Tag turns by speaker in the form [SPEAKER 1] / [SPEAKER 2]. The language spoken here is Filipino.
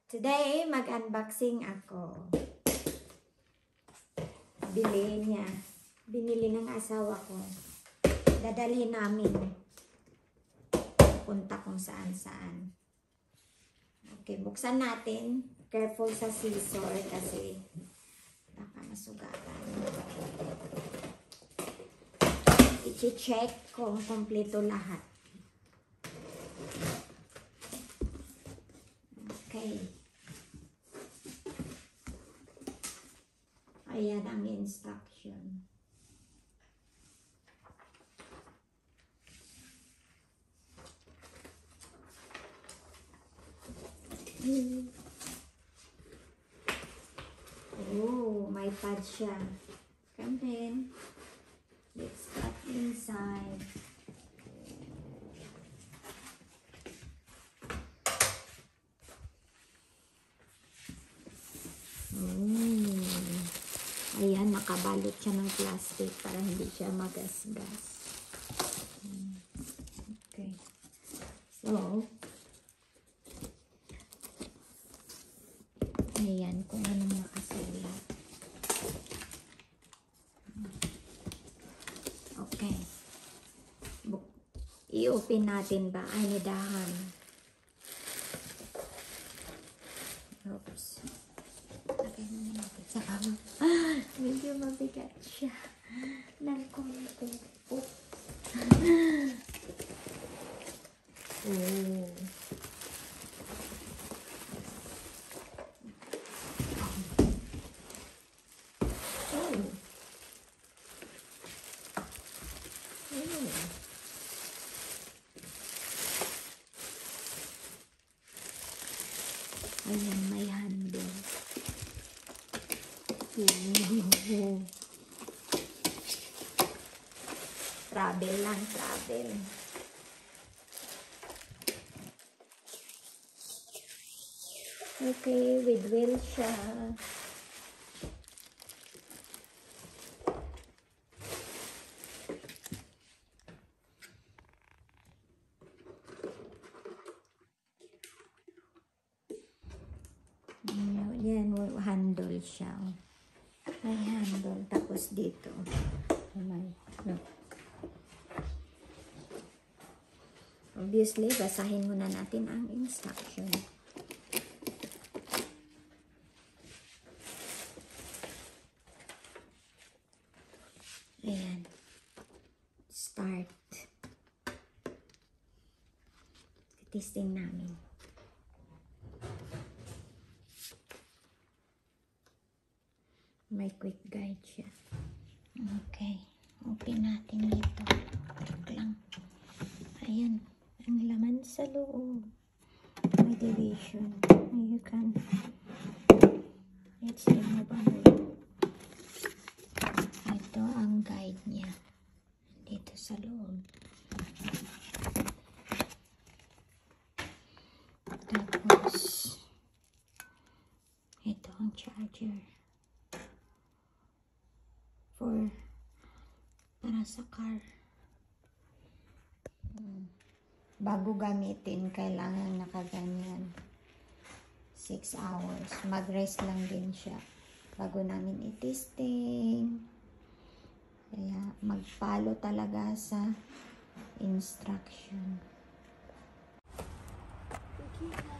[SPEAKER 1] Today, mag-unboxing ako. Binili ng asawa ko. Dadalhin namin. Punta kung saan-saan. Okay, buksan natin. Careful sa scissor kasi baka masugatan. I-check kung kompleto lahat. Okay. Ayan ang instruction. Oh, may pad siya. And then, let's cut inside. Ayan, nakabalot siya ng plastic para hindi siya magasgas. Okay. So, ayan kung anong nakasulat. Okay. I-open natin ba? Ay, nidahan. Oops. Okay na natin sa kama. Medyo mabigat siya. Ng konti. Oops. Oh. Ayan, may handle. Travel lang, travel. Okay, with wheel siya. Yan, handle siya. May handle. Tapos dito. May, obviously, basahin muna natin ang instruction. Ayan. Start. Testing namin. May quick guide siya. Okay. Open natin dito. Ito lang. Ayan. Ang laman sa loob. May division. You can. Let's remove it. Ito ang guide niya. Dito sa loob. Tapos, ito ang charger. Para sa car. Bago gamitin, kailangan nakaganyan. 6 hours. Mag-rest lang din siya. Bago namin i-testing. Kaya mag-follow talaga sa instruction. Okay.